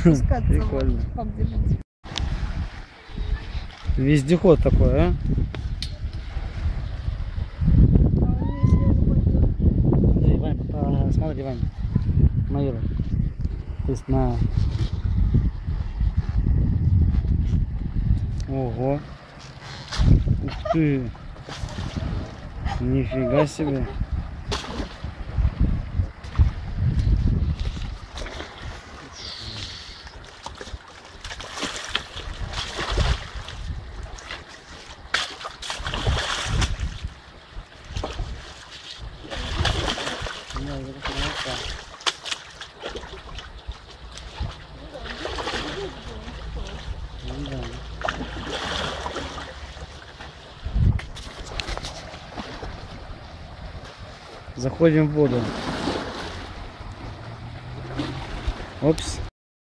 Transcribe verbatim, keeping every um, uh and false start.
спускаться. Прикольно. Вот, пап, держите. Вездеход такой, а? Смотри, Вань, по- смотри, Вань. Майор. То есть на... Ого. Ух ты. Нифига себе. Заходим в воду. Опс.